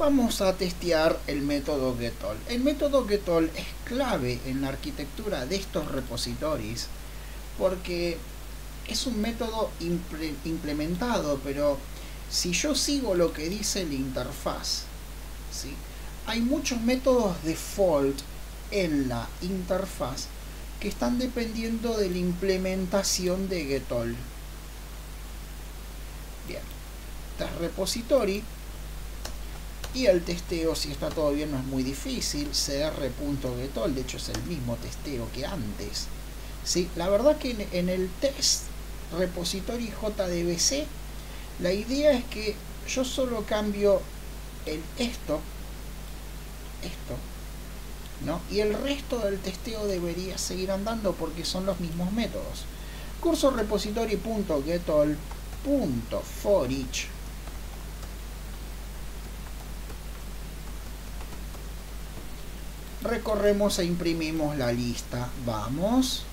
vamos a testear el método getAll. El método getAll es clave en la arquitectura de estos repositorios porque es un método implementado, pero si yo sigo lo que dice la interfaz, ¿sí? Hay muchos métodos default en la interfaz que están dependiendo de la implementación de getAll. Bien, test repository y el testeo, si está todo bien, no es muy difícil. cr.getAll, de hecho es el mismo testeo que antes, ¿sí? La verdad que en el test repository JDBC la idea es que yo solo cambio esto, ¿no? Y el resto del testeo debería seguir andando porque son los mismos métodos. Curso repository.getAll.forEach. Recorremos e imprimimos la lista. Vamos.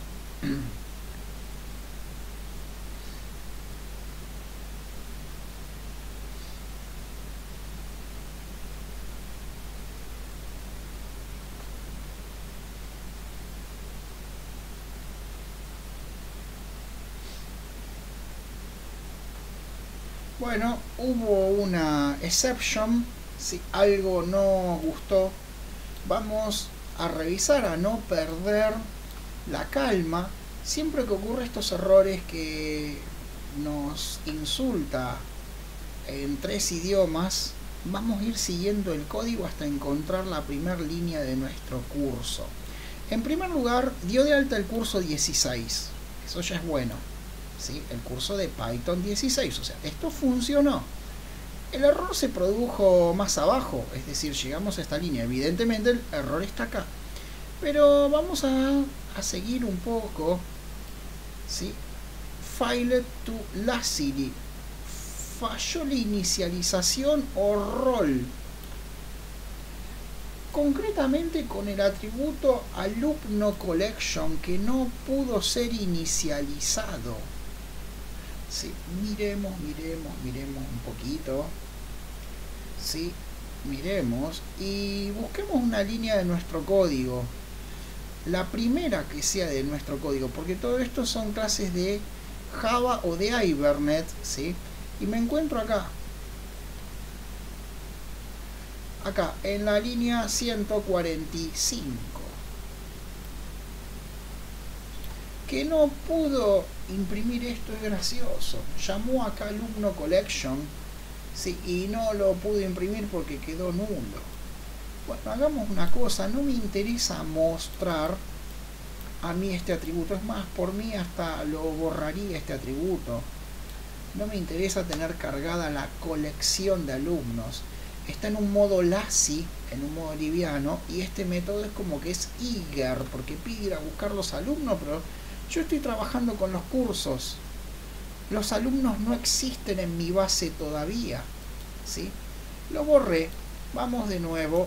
Bueno, hubo una exception, si algo no gustó, vamos a revisar a no perder la calma. Siempre que ocurre estos errores que nos insulta en 3 idiomas, vamos a ir siguiendo el código hasta encontrar la primera línea de nuestro curso. En primer lugar, dio de alta el curso 16, eso ya es bueno. ¿Sí? El curso de Python 16, o sea, esto funcionó. El error se produjo más abajo, es decir, llegamos a esta línea. Evidentemente el error está acá, pero vamos a seguir un poco, ¿sí? Failed to lazy, falló la inicialización o rol, concretamente con el atributo alumno collection que no pudo ser inicializado. Sí, miremos un poquito. Sí, miremos y busquemos una línea de nuestro código. La primera que sea de nuestro código, porque todo esto son clases de Java o de Hibernate, ¿sí? Y me encuentro acá. Acá, en la línea 145. Que no pudo imprimir esto, es gracioso. Llamó acá alumno collection, sí, y no lo pudo imprimir porque quedó nulo. Bueno, hagamos una cosa, no me interesa mostrar a mí este atributo, es más, por mí hasta lo borraría este atributo. No me interesa tener cargada la colección de alumnos. Está en un modo lazy, en un modo liviano, y este método es como que es eager, porque pide ir a buscar los alumnos, pero yo estoy trabajando con los cursos. Los alumnos no existen en mi base todavía, ¿sí? Lo borré. Vamos de nuevo.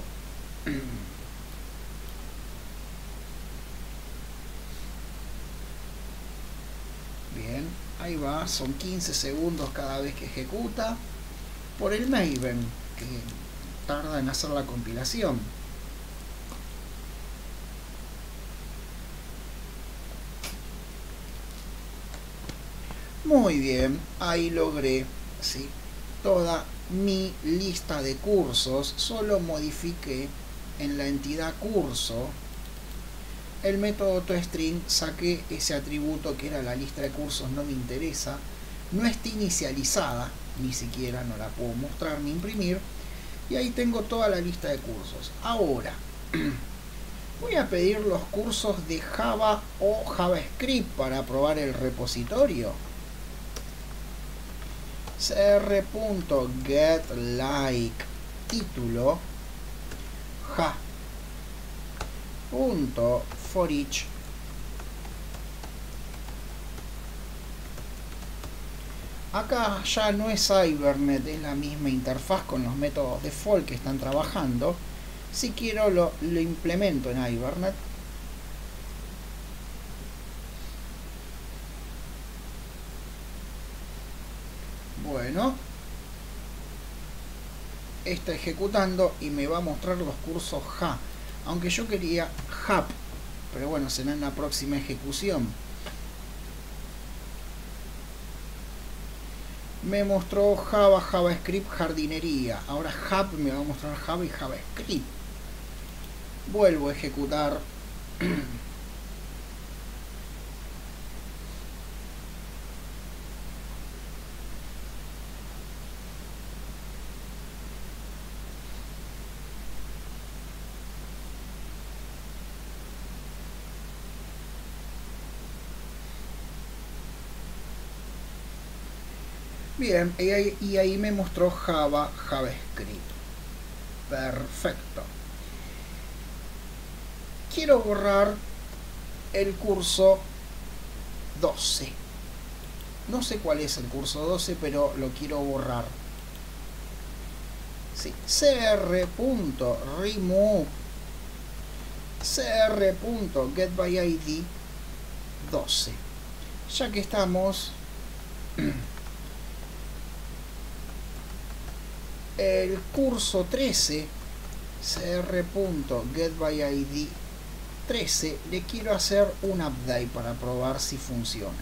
Bien, ahí va. Son 15 segundos cada vez que ejecuta. Por el Maven, que tarda en hacer la compilación. Muy bien, ahí logré, ¿sí? Toda mi lista de cursos. Solo modifiqué en la entidad curso el método toString, saqué ese atributo que era la lista de cursos, no me interesa, no está inicializada, ni siquiera, no la puedo mostrar ni imprimir, y ahí tengo toda la lista de cursos. Ahora voy a pedir los cursos de Java o JavaScript para probar el repositorio. cr.getLike título ja.forEach. Acá ya no es Hibernate, es la misma interfaz con los métodos default que están trabajando. Si quiero lo implemento en Hibernate. Bueno, está ejecutando y me va a mostrar los cursos JA, aunque yo quería JAP, pero bueno, será en la próxima ejecución. Me mostró Java, JavaScript, jardinería. Ahora JAP me va a mostrar Java y JavaScript. Vuelvo a ejecutar. Bien, y ahí me mostró Java, JavaScript. Perfecto. Quiero borrar el curso 12. No sé cuál es el curso 12, pero lo quiero borrar. Sí, cr.remove cr.getById 12. Ya que estamos, el curso 13, cr.getById 13, le quiero hacer un update para probar si funciona.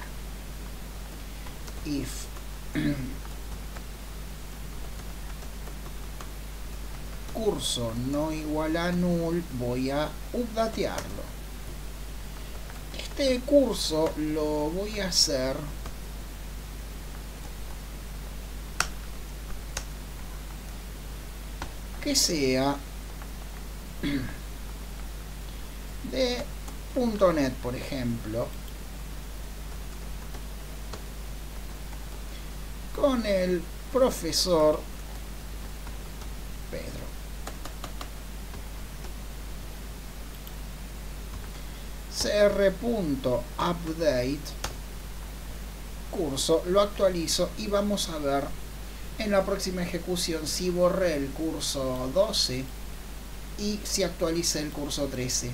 If curso no igual a null, voy a updatearlo. Este curso lo voy a hacer que sea de .NET, por ejemplo, con el profesor Pedro. cr.update curso, lo actualizo y vamos a ver en la próxima ejecución si borré el curso 12 y si actualicé el curso 13.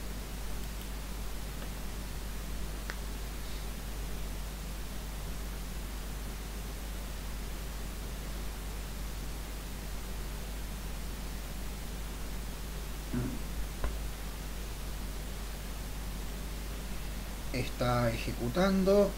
Está ejecutando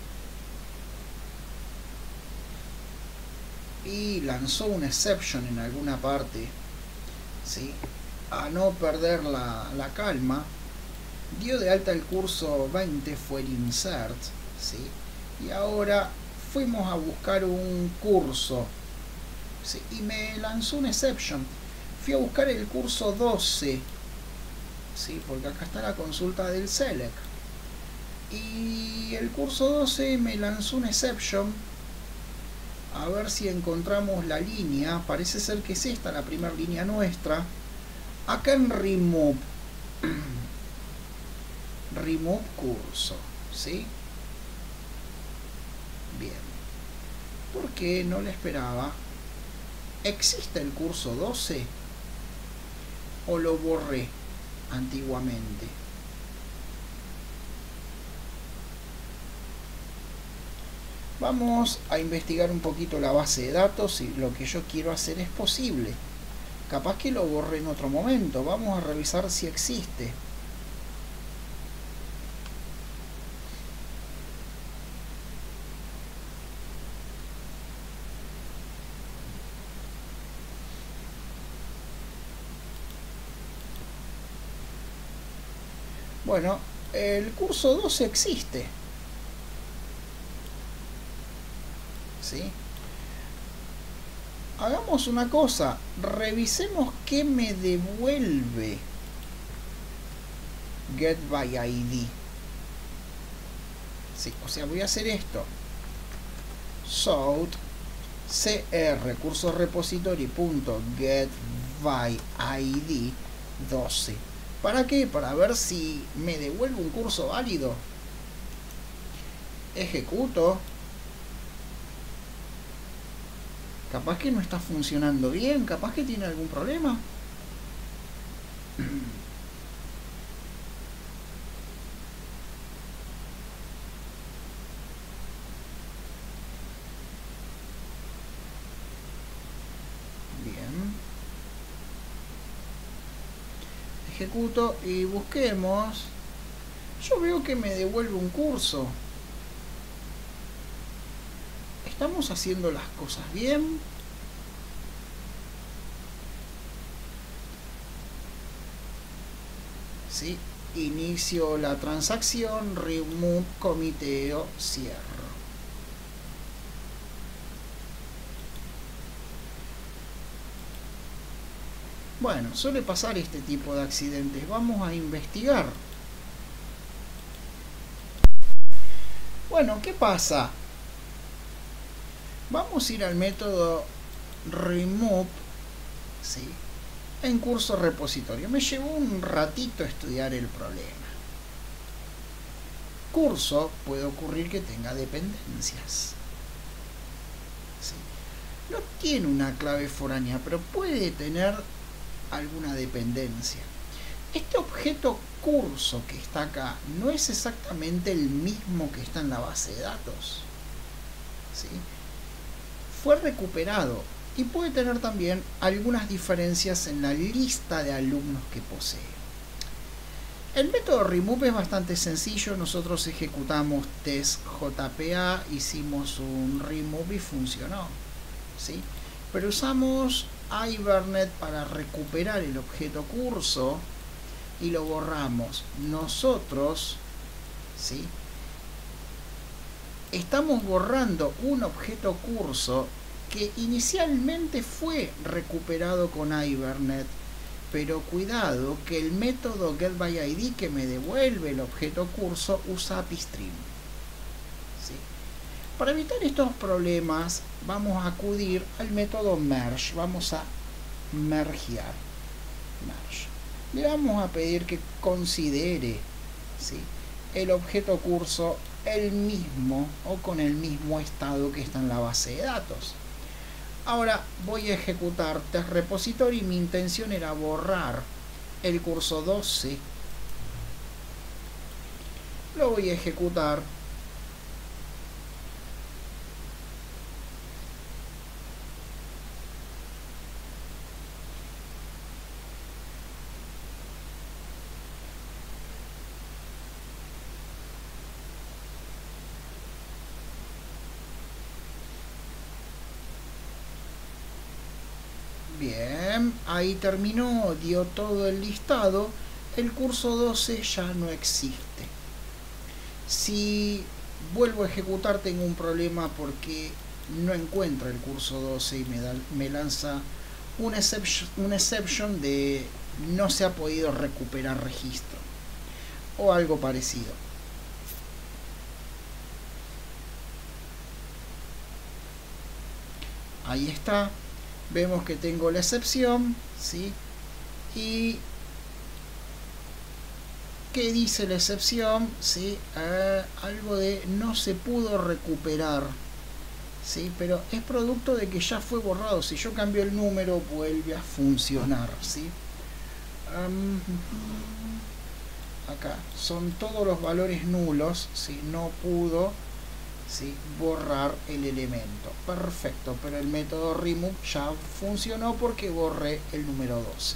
y lanzó una exception en alguna parte, ¿sí? A no perder la calma, dio de alta el curso 20, fue el insert, ¿sí? Y ahora fuimos a buscar un curso, ¿sí? Y me lanzó una exception. Fui a buscar el curso 12, ¿sí? Porque acá está la consulta del select. Y el curso 12 me lanzó una exception. A ver si encontramos la línea. Parece ser que es esta la primera línea nuestra. Acá en remove. Remove curso, ¿sí? Bien. ¿Por qué no le esperaba? ¿Existe el curso 12? ¿O lo borré antiguamente? Vamos a investigar un poquito la base de datos si lo que yo quiero hacer es posible. Capaz que lo borré en otro momento. Vamos a revisar si existe. Bueno, el curso 12 existe. ¿Sí? Hagamos una cosa, revisemos qué me devuelve getById. ¿Sí? O sea, voy a hacer esto. South cr curso repository.getById 12. ¿Para qué? Para ver si me devuelve un curso válido. Ejecuto. Capaz que no está funcionando bien, capaz que tiene algún problema. Bien. ejecuto y busquemos. Yo veo que me devuelve un curso. ¿Estamos haciendo las cosas bien? ¿Sí? Inicio la transacción, remove, comiteo, cierro. Bueno, suele pasar este tipo de accidentes. Vamos a investigar. Bueno, ¿qué pasa? Vamos a ir al método remove, ¿sí?, en curso repositorio. Me llevó un ratito estudiar el problema. Curso puede ocurrir que tenga dependencias. ¿Sí? No tiene una clave foránea, pero puede tener alguna dependencia. Este objeto curso que está acá no es exactamente el mismo que está en la base de datos. ¿Sí? Fue recuperado y puede tener también algunas diferencias en la lista de alumnos que posee. El método remove es bastante sencillo. Nosotros ejecutamos test JPA, hicimos un remove y funcionó, ¿sí? Pero usamos Hibernate para recuperar el objeto curso y lo borramos. Nosotros, ¿sí?, estamos borrando un objeto curso que inicialmente fue recuperado con Hibernate, pero cuidado que el método getById que me devuelve el objeto curso usa AppyStream. ¿Sí? Para evitar estos problemas vamos a acudir al método merge. Vamos a mergear. Le vamos a pedir que considere, ¿sí?, el objeto curso el mismo o con el mismo estado que está en la base de datos. Ahora voy a ejecutar test repository y mi intención era borrar el curso 12. Lo voy a ejecutar. Bien, ahí terminó, dio todo el listado. El curso 12 ya no existe. Si vuelvo a ejecutar tengo un problema porque no encuentra el curso 12 y me lanza un exception de no se ha podido recuperar registro o algo parecido. Ahí está. Vemos que tengo la excepción, ¿sí? Y ¿qué dice la excepción? ¿Sí? Algo de no se pudo recuperar, ¿sí? Pero es producto de que ya fue borrado. Si yo cambio el número vuelve a funcionar, ¿sí? Acá son todos los valores nulos, ¿sí? No pudo, ¿sí?, borrar el elemento. Perfecto, pero el método remove ya funcionó porque borré el número 12.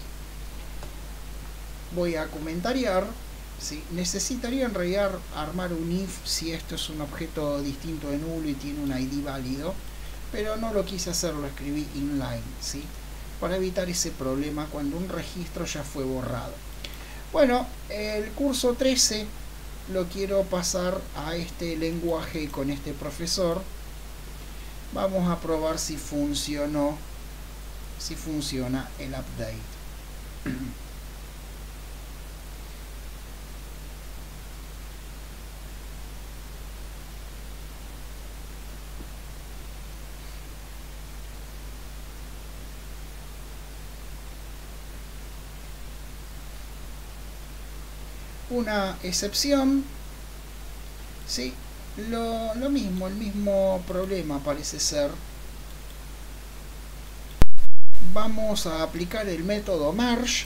Voy a comentariar, ¿sí? Necesitaría en realidad armar un if si esto es un objeto distinto de nulo y tiene un ID válido, pero no lo quise hacer, lo escribí inline, ¿sí?, para evitar ese problema cuando un registro ya fue borrado. Bueno, el curso 13 lo quiero pasar a este lenguaje con este profesor. Vamos a probar si funcionó, si funciona el update. Una excepción, ¿sí? Lo mismo, el mismo problema parece ser. Vamos a aplicar el método merge.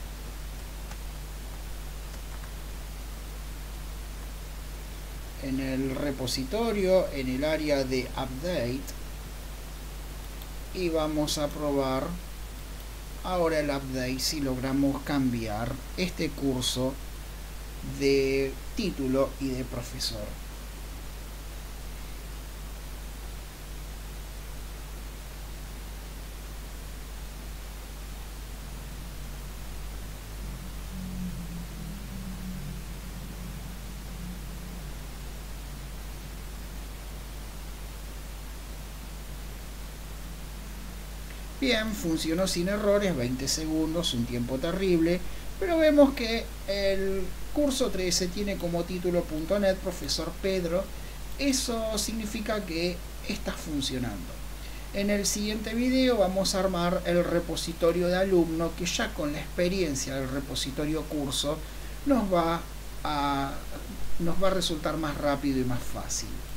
En el repositorio, en el área de update. Y vamos a probar ahora el update si logramos cambiar este curso de título y de profesor. Bien, funcionó sin errores, 20 segundos, un tiempo terrible, pero vemos que el curso 13 tiene como título .NET Profesor Pedro. Eso significa que está funcionando. En el siguiente video vamos a armar el repositorio de alumno, que ya con la experiencia del repositorio curso nos va a resultar más rápido y más fácil.